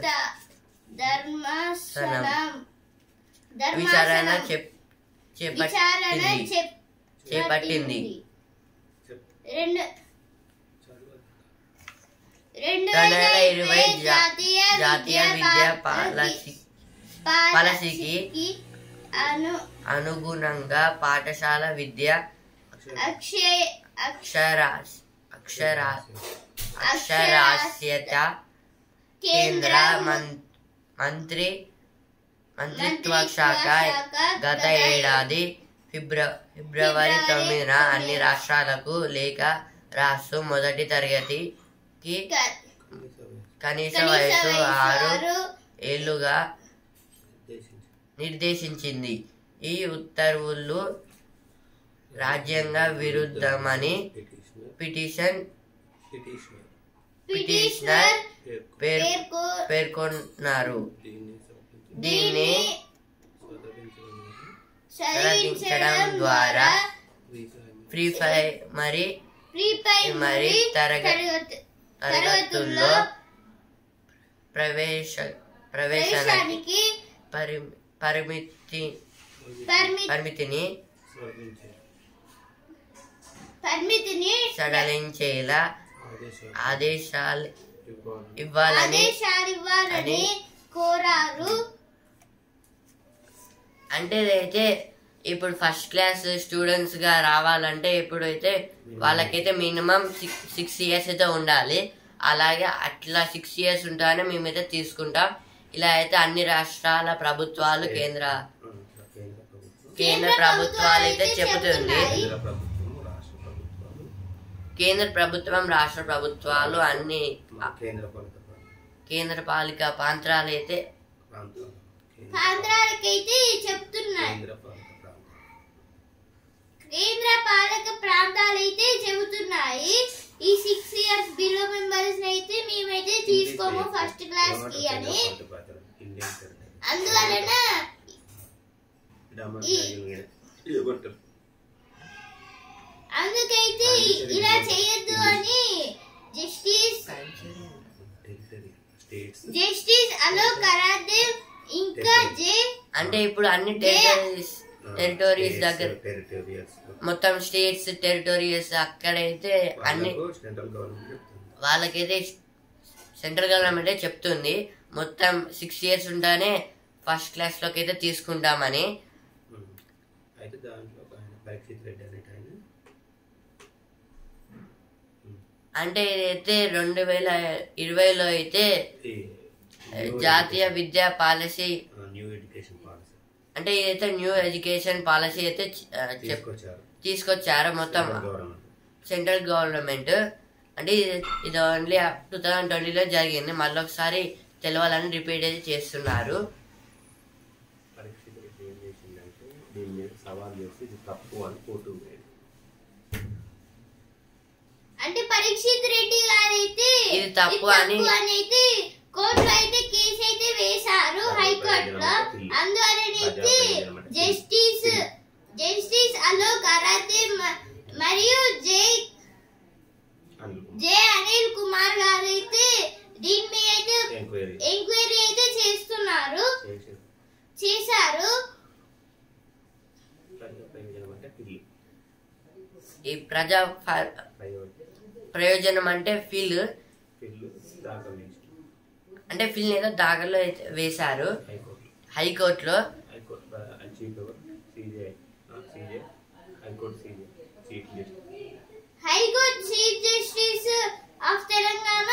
ధర్మాసనం విచారణ ధర్మాసనం చెప్- విచారణ చేపట్టింది చెప్- చేపట్టింది. చెప్ రెండు చదువు రెండు రెండు వేల వేల ఇరవై ఇరవై జాతీయ జాతీయ విద్యా విద్యా పాలసీ పాలసీకి పాలసీకి అను అనుగుణంగా పాఠశాల విద్య అక్షయ అక్షరాస్ అక్షరా అక్షరాస్యత కేంద్ర మం- మంత్రి మంత్రిత్వ శాఖ గత ఏడాది ఫిబ్ర ఫిబ్రవరి తొమ్మిదిన అన్ని రాష్ట్రాలకు లేఖ రాస్తూ మొదటి తరగతికి కనీస వయసు ఆరు ఏళ్లుగా ఉద్దేశించి నిర్దేశించింది. ఈ ఉత్తర్వులు రాజ్యాంగ విరుద్ధమని పిటిషనర్ పిటిషన్ పిటిషనర్ పిటిషనర్ పేర్కొ- పేర్ పేర్కొ పేర్కొన్నారు. దీన్ని సమర్పించి దీన్ని స్వీకరించడం చదివించడం ద్వారా ఫ్రీ ఫై మరి ప్రీ ప్రైమరీ మరి తరగ- తరగతి తరగతుల్లో ప్రవేశ ప్రవేశానికి ప్రవేశానికి పరి పరిమితి పరిమి- పరిమితిని స్వర్ణించే పరిమితిని సడలించేలా ఆదేశాలు ఆదేశాలు ఇవ్వాలి ఇవ్వాలని ఆదేశాలు ఇవ్వాలని అని కోరారు. అంటే అయితే ఇప్పుడు ఫస్ట్ క్లాస్ స్టూడెంట్స్ గా రావాలంటే ఇప్పుడైతే వాళ్ళకైతే మినిమం సిక్స్ సిక్స్ ఇయర్స్ అయితే ఉండాలి. అలాగే అట్లా సిక్స్ ఇయర్స్ ఉంటానే మేమైతే తీసుకుంటాం. ఇలా అయితే అన్ని రాష్ట్రాల ప్రభుత్వాలు కేంద్ర కేంద్ర ప్రభుత్వం కేంద్ర ప్రభుత్వాలు అయితే చెబుతుంది. కేంద్ర ప్రభుత్వం రాష్ట్ర ప్రభుత్వాలు కేంద్ర ప్రభుత్వం రాష్ట్ర ప్రభుత్వాలు అన్ని మా కేంద్ర పాలిత ప్రాంతాలు కేంద్ర పాలిక ప్రాంతాలు అయితే ప్రాంతాలు కేంద్ర ఆంధ్రాలకైతే చెప్తున్నాయి. కేంద్ర పాలిత ప్రాంతాలు కేంద్ర పాలక ప్రాంతాలు అయితే చెబుతున్నాయి. ఈ సిక్స్ ఇయర్స్ బిలో మెంబర్స్ అయితే మేమైతే తీసుకోము ఫస్ట్ క్లాస్ కి అని. కేంద్ర పాలిత ప్రాంతాలు ఇండియన్ టెరిటరీ అందువలన డెమోక్రటిక్ ఏమంటారు అందుకైతే ఇలా చేయొద్దు అని justice territory states justice Alok Aradhe ఇంకా జే అంటే ఇప్పుడు అన్ని టెరిటరీస్ టెరిటోరీస్ దగ్గర టెరిటోరియల్స్ మొత్తం స్టేట్స్ టెరిటోరియస్ అక్కడైతే అన్ని సెంట్రల్ గవర్నమెంట్ చెప్తుంది వాళ్ళకైతే సెంట్రల్ గవర్నమెంటే చెప్తుంది మొత్తం సిక్స్ ఇయర్స్ ఉంటానే ఫస్ట్ క్లాస్ లోకి అయితే తీసుకుంటామని. ఉమ్. అయితే దాంట్లో ఒక ఆయన పరీక్షిత్ రెడ్డి అనేట ఆయన ఉమ్. అంటే ఇదైతే రెండు వేల ఇరవైలో అయితే జాతీయ విద్యా పాలసీ న్యూ ఎడ్యుకేషన్ పాలసీ అంటే ఇదైతే న్యూ ఎడ్యుకేషన్ పాలసీ అయితే తీసుకొచ్చారు మొత్తం సెంట్రల్ గవర్నమెంట్. అంటే ఇది ఓన్లీ టూ థౌజండ్ ట్వంటీలో జరిగింది. మళ్ళీ ఒకసారి తెలవాలని రిపీట్ అయితే చేస్తున్నారు. అంటే పరీక్షిత్ రెడ్డి గారైతే ఇది తప్పు అని అయితే కోర్టులో అయితే కేసు అయితే వేశారు హైకోర్టులో. అందువలనైతే జస్టిస్ జస్టిస్ అలోక్ అరాతే మరియు జై జే అనిల్ కుమార్ గారు అయితే దీని మీద అయితే ఎంక్వైరీ అయితే చేస్తున్నారు చేశారు. ఈ ప్రజా ప్రయోజనం అంటే ఫిల్ అంటే ఫిల్ ఏదో దాఖలో వేశారు హైకోర్టులో. High court chief justice of Telangana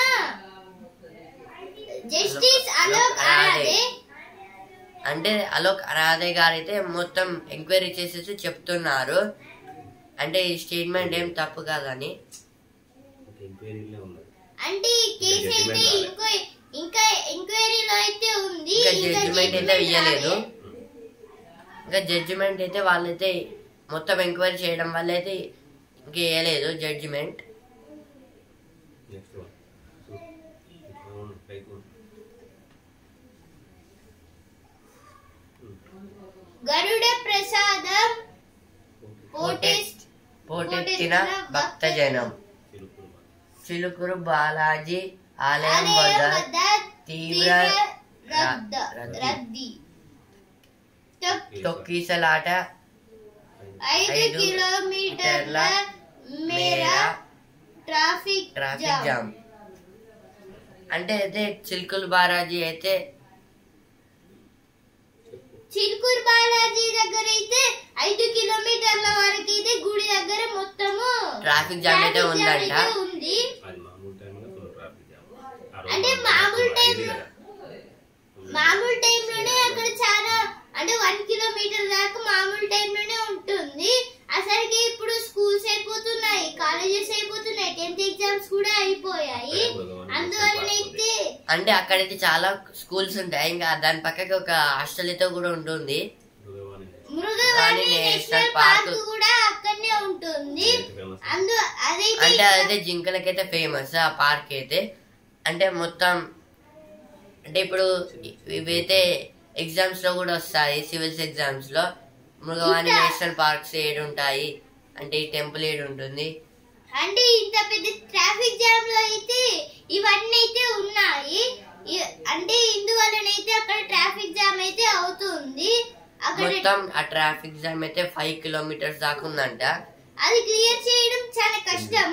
justice Alok Aradhe అంటే అలోక్ అరాదే గారు అయితే మొత్తం ఎంక్వైరీ చేసేసి చెప్తున్నారు. అంటే ఈ స్టేట్మెంట్ ఏం తప్పు కాదని. అంటే ఈ కేసు అయితే ఇంకో ఇంకా ఎంక్వైరీలో అయితే ఉంది. ఇంకా జడ్జిమెంట్ అయితే ఇవ్వలేదు. ఇంకా జడ్జిమెంట్ అయితే వాళ్ళైతే మొత్తం ఎంక్వైరీ చేయడం వల్ల అయితే ఇంకా ఇవ్వలేదు జడ్జిమెంట్. గరుడ ప్రసాదం పోటెత్తిన భక్తజనం చిలుకూరు బాలాజీ ఆలయం వద్ద తీవ్ర రద్దీ. తొక్కిసలాట ఐదు కిలోమీటర్ల మేర ట్రాఫిక్ ట్రాఫిక్ జామ్. అంటే అయితే చిలుకూరు బాలాజీ అయితే చిలుకూరు బాలాజీ దగ్గర అయితే ఐదు కిలోమీటర్ల వరకు అయితే గుడి దగ్గర మొత్తము ట్రాఫిక్ జామ్ అయితే ఉందంట. ఉంది అంటే మామూలు టైం మామూలు టైంలోనే అక్కడ చాలా అంటే వన్ కిలోమీటర్ దాకా మామూలు టైంలోనే ఉంటుంది. అసలుకి ఇప్పుడు స్కూల్స్ అయిపోతున్నాయి, కాలేజెస్ అయిపోతున్నాయి, టెన్త్ ఎగ్జామ్స్ కూడా అయిపోయాయి. అందువలనైతే అంటే అక్కడైతే చాలా స్కూల్స్ ఉంటాయి. ఇంకా దాని పక్కకి ఒక హాస్టల్ అయితే కూడా ఉంటుంది. మృగవాణి నేషనల్ పార్క్ కూడా అక్కడనే ఉంటుంది. అందు అదైతే అంటే అదైతే జింకలకైతే ఫేమస్ ఆ పార్క్ అయితే. అంటే మొత్తం అంటే ఇప్పుడు ఇవైతే ఎగ్జామ్స్ లో కూడా వస్తాయి, సివిల్స్ ఎగ్జామ్స్ లో మృగవాణి నేషనల్ పార్క్స్ ఏడు ఉంటాయి అంటే ఈ టెంపుల్ ఏడు ఉంటుంది. అంటే ఇంత పెద్ద ట్రాఫిక్ జామ్ లో అయితే ఇవన్నీ అయితే ఉన్నాయి. అంటే ఇందువలనైతే అక్కడ ట్రాఫిక్ జామ్ అయితే అవుతుంది. మొత్తం ఆ ట్రాఫిక్ జామ్ అయితే ఫైవ్ కిలోమీటర్స్ దాకా ఉందంట. అది క్లియర్ చేయడం చాలా కష్టం.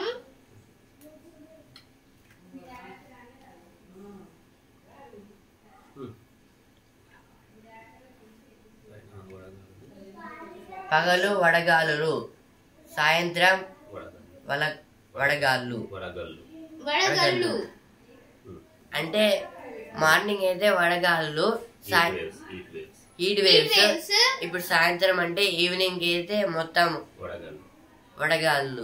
పగలు వడగాలులు, సాయంత్రం వల వడగాళ్ళు వడగళ్ళు. అంటే మార్నింగ్ అయితే వడగాళ్ళు, హీట్ వేవ్స్. ఇప్పుడు సాయంత్రం అంటే ఈవినింగ్ అయితే మొత్తం వడగాళ్ళు.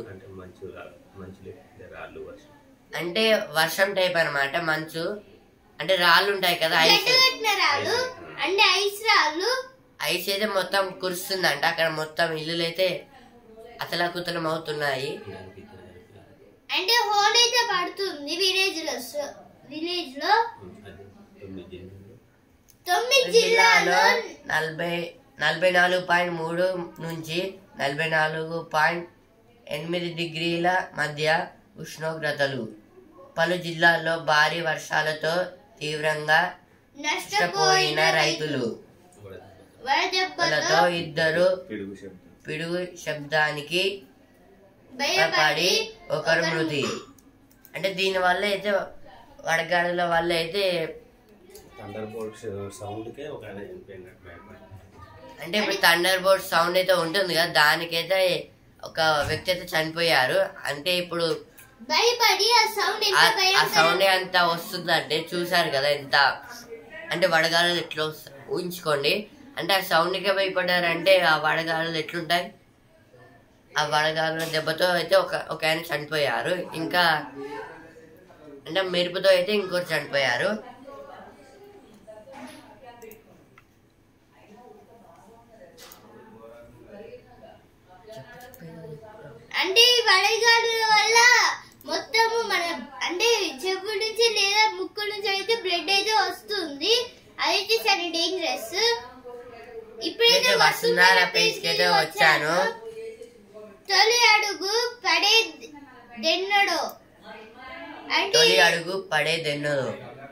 అంటే వర్షం టైప్ అనమాట. మంచు అంటే రాళ్ళు ఉంటాయి కదా, ఐస్ రాళ్ళు అంటే ఐస్ రాళ్ళు. ఐస్ అయితే మొత్తం కురుస్తుందంట. అక్కడ మొత్తం ఇల్లులు అయితే అతలాకుతలం అవుతున్నాయి. అంటే హోల్ అయితే పడుతుంది విలేజ్ లో. విలేజ్ లో తొమ్మిది జిల్లాలో నలభై నలభై నాలుగు పాయింట్ మూడు నుంచి నలభై నాలుగు పాయింట్ ఎనిమిది డిగ్రీల మధ్య ఉష్ణోగ్రతలు. పలు జిల్లాల్లో భారీ వర్షాలతో తీవ్రంగా నష్టపోయిన రైతులు. వడదెబ్బలతో ఇద్దరు పిడుగు శబ్దానికి భయపడి ఒకరు మృతి. అంటే దీని వల్ల అయితే వడగాడుల వల్ల అయితే అంటే ఇప్పుడు థండర్ బోల్ట్ సౌండ్ అయితే ఉంటుంది కదా, దానికైతే ఒక వ్యక్తి అయితే చనిపోయారు. అంటే ఇప్పుడు భయపడి ఆ సౌండ్ ఎంత ఆ భయంకరం సౌండ్ ఎంత వస్తుందంటే చూసారు కదా ఎంత అంటే వడగాలు ఎట్లా వస్తాయి ఊహించుకోండి. అంటే ఆ సౌండ్కే భయపడ్డారంటే ఆ వడగాలు ఎట్లుంటాయి. ఆ వడగాల దెబ్బతో అయితే ఒక ఒక ఆయన చనిపోయారు. ఇంకా అంటే మెరుపుతో అయితే ఇంకోటి చనిపోయారు. అంటే ఈ వడగాలుల వల్ల మొత్తము మన అంటే చెవు నుంచి లేదా ముక్కు నుంచి అయితే బ్లడ్ అయితే వస్తుంది. అదైతే చాలా డేంజరస్. ఇప్పుడైతే వసుంధర పేజ్ కి అయితే వచ్చాను. తొలి అడుగు పడే దెన్నడో అంటే తొలి అడుగు పడేదెన్నదో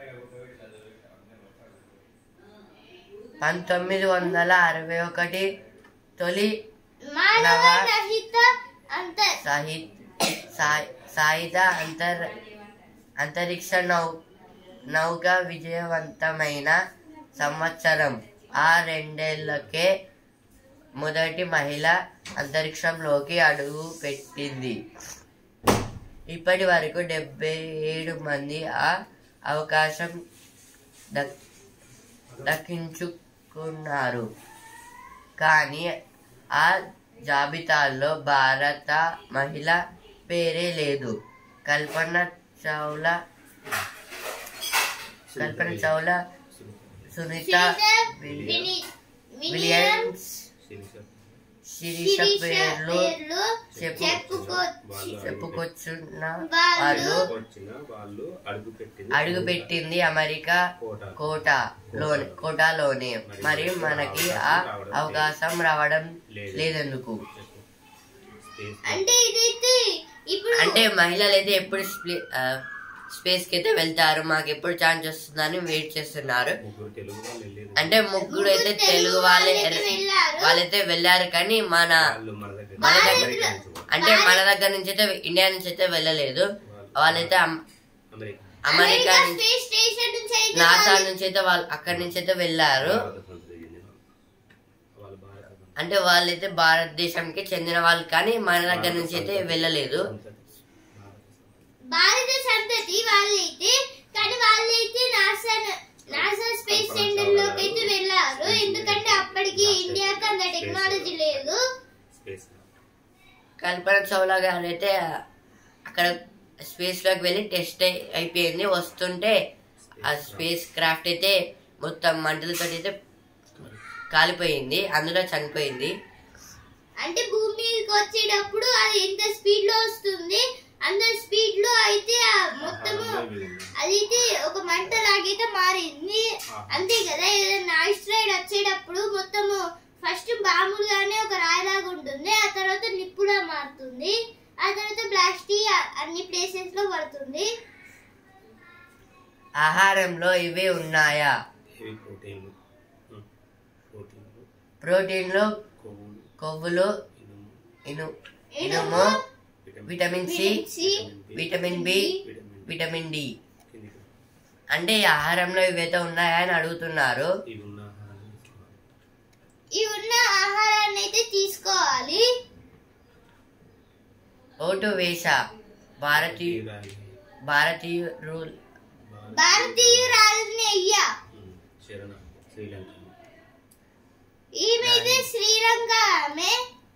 పంతొమ్మిది వందల అరవై ఒకటి తొలి మానవ రహిత అంతర్ సాహిత్ సాయుధ అంతర్ అంతరిక్ష నౌ నౌక విజయవంతమైన సంవత్సరం. ఆ రెండేళ్లకే మొదటి మహిళ అంతరిక్షంలోకి అడుగు పెట్టింది. ఇప్పటి వరకు డెబ్బై ఏడు మంది ఆ అవకాశం దక్ దక్కించుకున్నారు. కానీ ఆ జాబితాలో భారత మహిళ పేరే లేదు. కల్పన చౌలా కల్పన చౌలా సునీత విలియమ్స్ శిరీష పేర్లు చెప్పుకొచ్చున్న వాళ్ళు అడుగు పెట్టింది అమెరికా కోటాలోనే కోటాలోనే మరి మనకి ఆ అవకాశం రావడం లేదెందుకు? అంటే ఇదైతే ఇప్పుడు అంటే మహిళలు అయితే ఎప్పుడు స్పేస్ కి అయితే వెళ్తారు, మాకు ఎప్పుడు ఛాన్స్ వస్తుందని వెయిట్ చేస్తున్నారు. అంటే ముగ్గురు అయితే తెలుగు వాళ్ళే వాళ్ళైతే వెళ్ళారు. కానీ మన మన దగ్గర అంటే మన దగ్గర నుంచి అయితే ఇండియా నుంచి అయితే వెళ్ళలేదు. వాళ్ళైతే అమెరికా నాసా నుంచి అయితే వాళ్ళు అక్కడి నుంచి అయితే వెళ్ళారు. అంటే వాళ్ళైతే భారతదేశానికి చెందిన వాళ్ళు కానీ మన దగ్గర నుంచి అయితే వెళ్ళలేదు. భారత సంతతి వాళ్ళైతే కానీ వాళ్ళైతే నాసా నాసా స్పేస్ సెంటర్ లోకి అయితే వెళ్ళారు. ఎందుకంటే అప్పటికి ఇండియాకి అంత టెక్నాలజీ లేదు. కల్పన చౌలా గారు అయితే అక్కడ స్పేస్ లోకి వెళ్ళి టెస్ట్ అయిపోయింది. వస్తుంటే ఆ స్పేస్ క్రాఫ్ట్ అయితే మొత్తం మంటలతో అయితే కాలిపోయింది, అందులో చనిపోయింది. అంటే భూమి మీదకి వచ్చేటప్పుడు అది ఎంత స్పీడ్ లో వస్తుంది అంత స్పీడ్ లో అయితే మొత్తము అదైతే ఒక మంట లాగైతే మారింది. అంతే కదా, ఏదైనా ఆస్ట్రాయిడ్ వచ్చేటప్పుడు మొత్తము ఫస్ట్ మామూలుగానే ఒక రాయిలాగా ఉంటుంది, ఆ తర్వాత నిప్పులా మారుతుంది, ఆ తర్వాత బ్లాస్ట్ అన్ని ప్లేసెస్ లో పడుతుంది. ఆహారంలో ఇవి ఉన్నాయా? ప్రోటీన్లు, కొవ్వులు, ఇనుము, vitamin C, vitamin B, vitamin D. అంటే ఈ ఆహారంలో ఇవైతే ఉన్నాయా అని అడుగుతున్నారు. ఈ ఉన్న ఆహారాన్ని అయితే తీసుకోవాలి. ఓటు వేసా భారతీయ భారతీయ రూల్ భారతీయురాలని అయ్యా. ఈమెయితే శ్రీలంక ఆమె.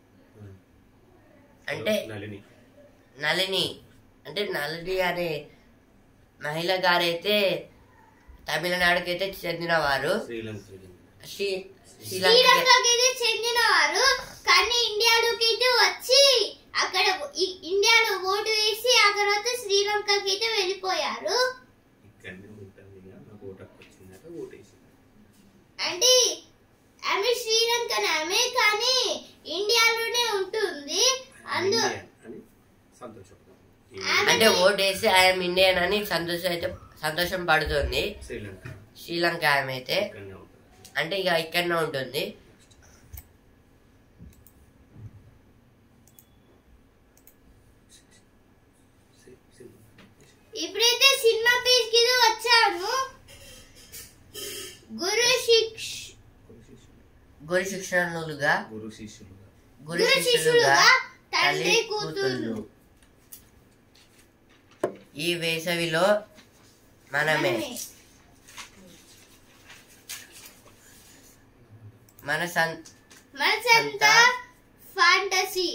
అంటే నళిని అంటే నళిని అనే మహిళ గారైతే తమిళనాడుకి అయితే చెందిన వారు, శ్రీలంకకి చెందిన వారు. కానీ ఇండియాలోకి అయితే వచ్చి అక్కడ ఇండియాలో ఓటు వేసి ఆ తర్వాత శ్రీలంకకి అయితే వెళ్ళిపోయారు. అంటే ఆమె శ్రీలంక ఆమె కానీ ఇండియాలోనే ఉంటుంది. అందు అంటే ఓటు వేసి ఐఎమ్ ఇండియన్ అని సంతోషం అయితే సంతోషం పడుతుంది. శ్రీలంక ఆమె అయితే అంటే ఇక ఇక్కడనే ఉంటుంది. ఇప్పుడైతే సినిమా పేజ్ కి వచ్చాను. గురు శిక్ష గురు శిక్షణలుగా గురు శిష్యులుగా తండ్రి కూతుళ్ళు. ఈ వేసవిలో మనమే మన మనసంతా ఫాంటసీ.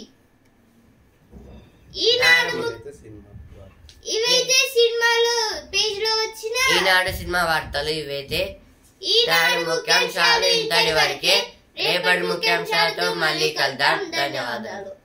ఈనాడు ఇవైతే సినిమాలు పేజ్ లో వచ్చిన ఈనాడు సినిమా వార్తలు ఇవైతే ఈనాడు ముఖ్యాంశాలు ఇంతటి వరకే. రేపటి ముఖ్యాంశాలతో మళ్ళీ కలుద్దాం. ధన్యవాదాలు.